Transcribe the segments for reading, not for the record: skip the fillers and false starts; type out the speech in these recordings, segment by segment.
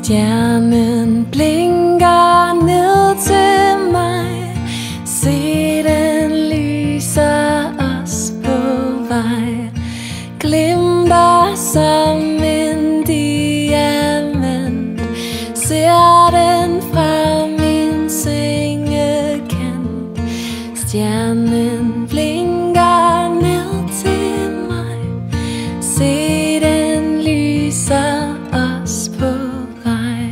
Stjernen blinker ned til mig. Se, den lyser os på vej. Glimter som en diamant. Ser den fra min sengekant. Stjernen blinker ned til mig. Se, den lyser os på vej.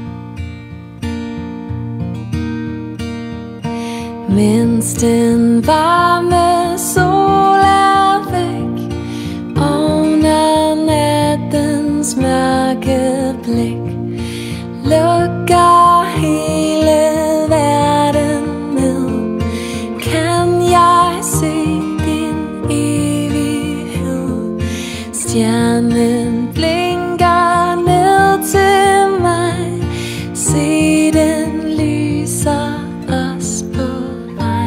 Mens den varme sol er væk, under nattens mørke blik, lukker hele verden ned. Kan jeg se din evighed? Stjernen blinker ned til mig. Se, den lyser os på vej.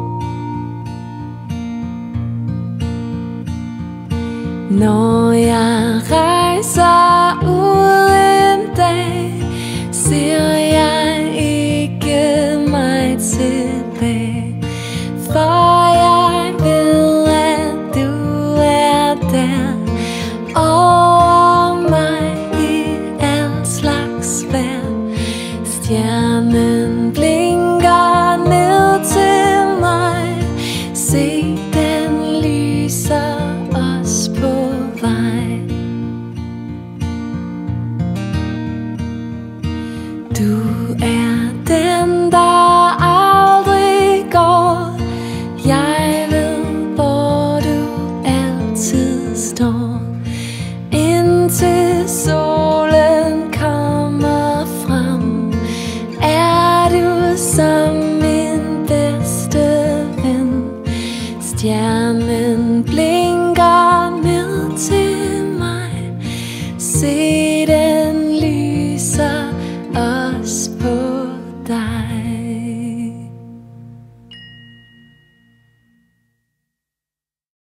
Når jeg